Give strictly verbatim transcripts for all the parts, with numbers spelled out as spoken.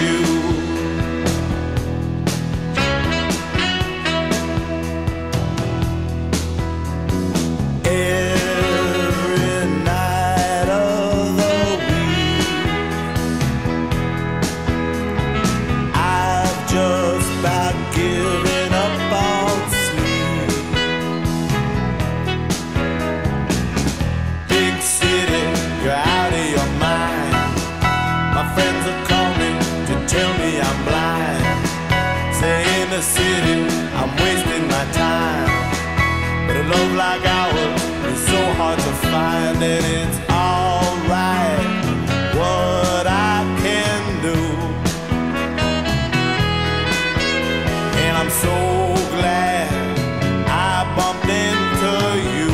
you. Every night of the week, I've just about given up on sleep. Big city, you're out of your mind. My friends have called me to tell me I'm blind. Say in the city, I'm wasting my time. But a love like ours is so hard to find, and it's alright what I can do. And I'm so glad I bumped into you.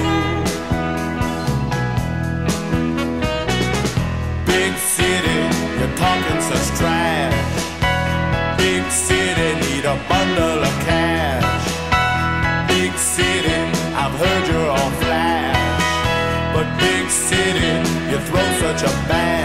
Big city, you're talking such trash. Big city, need a bundle of cash. Big city, I've heard you're all flash. But big city, you throw such a bad